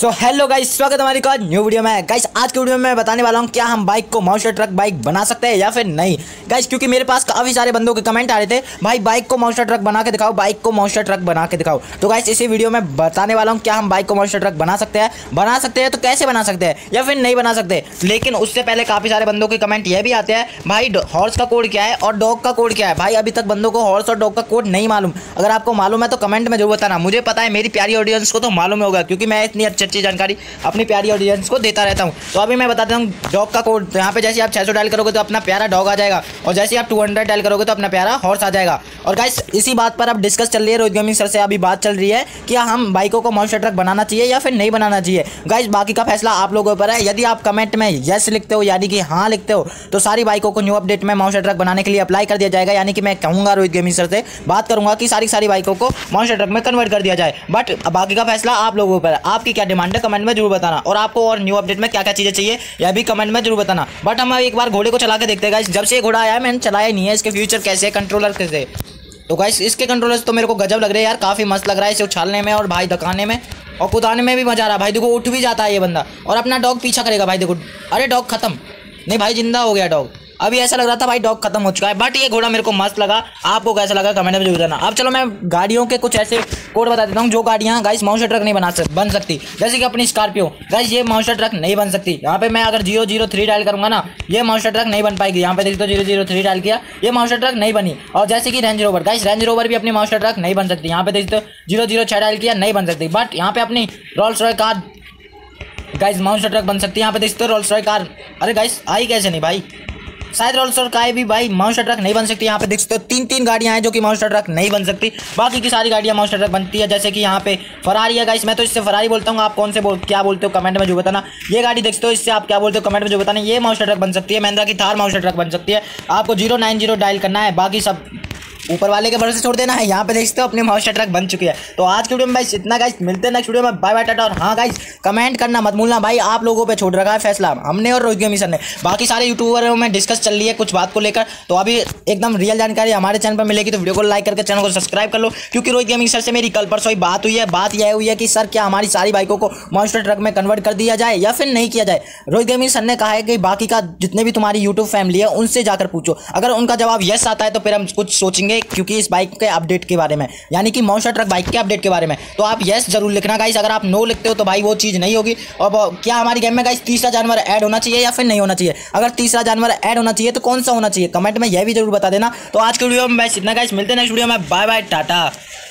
So hello guys, स्वागत है हमारी एक न्यू वीडियो में। गाइस आज की वीडियो में मैं बताने वाला हूँ क्या हम बाइक को मॉन्स्टर ट्रक बाइक बना सकते हैं या फिर नहीं। गाइस क्योंकि मेरे पास काफी सारे बंदों के कमेंट आ रहे थे, भाई बाइक को मॉन्स्टर ट्रक बना के दिखाओ, बाइक को मॉन्स्टर ट्रक बना के दिखाओ। तो गाइस इसी वीडियो में बताने वाला हूँ क्या हम बाइक को मॉन्स्टर ट्रक बना सकते हैं तो कैसे बना सकते हैं या फिर नहीं बना सकते। लेकिन उससे पहले काफी सारे बंदों के कमेंट ये भी आते हैं, भाई हॉर्स का कोड क्या है और डॉग का कोड क्या है। भाई अभी तक बंदों को हॉर्स और डॉग का कोड नहीं मालूम। अगर आपको मालूम है तो कमेंट में जरूर बताना। मुझे पता है मेरी प्यारी ऑडियंस को तो मालूम होगा, क्योंकि मैं इतनी अच्छी जानकारी अपनी प्यारी ऑडियंस को देता रहता हूं। तो अभी मैं बताता हूं डॉग का कोड। तो यहाँ पे जैसे आप 600 डायल करोगे तो अपना प्यारा डॉग आ जाएगा, और जैसे आप 200 डायल करोगे तो अपना प्यारा हॉर्स आ जाएगा। और गाइस इसी बात पर अब डिस्कस चल रही है, रोहित गेमिंग सर से अभी बात चल रही है कि हम बाइकों को मॉन्स्टर ट्रक बनाना चाहिए या फिर नहीं बनाना चाहिए। गाइस बाकी का फैसला आप लोगों पर है। यदि आप कमेंट में यस लिखते हो यानी कि हाँ लिखते हो तो सारी बाइकों को न्यू अपडेट में मॉन्स्टर ट्रक बनाने के लिए अप्लाई कर दिया जाएगा। यानी कि मैं कहूँगा रोहित गेमिंग सर से बात करूंगा कि सारी बाइकों को मॉन्स्टर ट्रक में कन्वर्ट कर दिया जाए। बट बाकी का फैसला आप लोगों पर है। आपकी क्या डिमांड है कमेंट में जरूर बताना, और आपको और न्यू अपडेट में क्या क्या चीजें चाहिए यह भी कमेंट में जरूर बताना। बट हम एक बार घोड़े को चला के देखते हैं गाइस। जब से ये घोड़ा आया है मैंने चलाया नहीं है। इसके फ्यूचर कैसे है, कंट्रोलर कैसे। तो गाइस इसके कंट्रोलर्स तो मेरे को गजब लग रहे हैं यार, काफी मस्त लग रहा है इसे उछालने में और भाई धकाने में और कुदाने में भी मजा आ रहा है। भाई देखो उठ भी जाता है ये बंदा, और अपना डॉग पीछा करेगा। भाई देखो, अरे डॉग खत्म नहीं भाई, जिंदा हो गया डॉग। अभी ऐसा लग रहा था भाई डॉग खत्म हो चुका है। बट ये घोड़ा मेरे को मस्त लगा। आपको कैसा लगा कमेंट में जरूर बताना। अब चलो मैं गाड़ियों के कुछ ऐसे कोड बता देता हूँ जो गाड़ियाँ गाइस मॉन्स्टर ट्रक नहीं बन सकती। जैसे कि अपनी स्कॉर्पियो गाइस, ये मॉन्स्टर ट्रक नहीं बन सकती। यहाँ पे मैं अगर 003 डायल करूंगा ना, ये मॉन्स्टर ट्रक नहीं बन पाएगी। यहाँ पे देखो 003 डायल किया, ये मॉन्स्टर ट्रक नहीं बनी। और जैसे कि Range Rover guys, Range Rover भी अपनी मॉन्स्टर ट्रक नहीं बन सकती। यहाँ पे देखते 006 डायल किया, नहीं बन सकती। बट यहाँ पे अपनी Rolls Royce car guys monster truck बन सकती है। यहाँ पे देखते हो रोल्स रॉयस कार, अरे गाइस आई कैसे नहीं भाई, शायद रोल्स रॉयस कार भी भाई मॉन्स्टर ट्रक नहीं बन सकती। यहाँ पे देख सकते हो तीन गाड़ियां हैं जो कि मॉन्स्टर ट्रक नहीं बन सकती। बाकी की सारी गाड़ियां मॉन्स्टर ट्रक बनती है। जैसे कि यहाँ पे फरारी है गाइस, मैं तो इससे फरारी बोलता हूँ। आप कौन से क्या बोलते हो कमेंट में जो बताना। ये गाड़ी देख सकते हो, इससे आप क्या बोलते हो कमेंट में जो बताना। ये मॉन्स्टर ट्रक बन सकती है। महिंद्रा की थार मॉन्स्टर ट्रक बन सकती है। आपको 090 डायल करना है, बाकी सब ऊपर वाले के भरोसे छोड़ देना है। यहाँ पे देखते हो अपने मॉन्स्टर ट्रक बन चुकी है। तो आज की वीडियो में भाई इतना गाइस, मिलते हैं नेक्स्ट वीडियो में। बाय बाय टाटा। और हाँ गाइस कमेंट करना मत भूलना भाई, आप लोगों पे छोड़ रखा है फैसला हमने और रोहित गेमिंग सर ने। बाकी सारे यूट्यूबरों में डिस्कस चल रही है कुछ बात को लेकर, तो अभी एकदम रियल जानकारी हमारे चैनल पर मिलेगी। तो वीडियो को लाइक करके चैनल को सब्सक्राइब कर लो, क्योंकि रोहित गेमिंग सर से मेरी कल परसों ही बात हुई है। बात यह हुई है कि सर क्या हमारी सारी बाइकों को मॉन्स्टर ट्रक में कन्वर्ट कर दिया जाए या फिर नहीं किया जाए। रोहित गेमिंग सर ने कहा है कि बाकी का जितने भी तुम्हारी यूट्यूब फैमिली है उनसे जाकर पूछो। अगर उनका जवाब यस आता है तो फिर हम कुछ सोचेंगे, क्योंकि इस बाइक के अपडेट के बारे में, यानी कि मॉन्स्टर ट्रक बाइक के अपडेट के बारे में। तो आप यस जरूर लिखना गाइस। अगर आप नो लिखते हो तो भाई वो चीज नहीं होगी। और क्या हमारी गेम में गाइस तीसरा जानवर ऐड होना चाहिए या फिर नहीं होना चाहिए। अगर तीसरा जानवर ऐड होना चाहिए तो कौन सा होना चाहिए कमेंट में यह भी जरूर बता देना। तो आज के वीडियो में बस इतना गाइस, मिलते हैं नेक्स्ट वीडियो में। Bye bye Tata.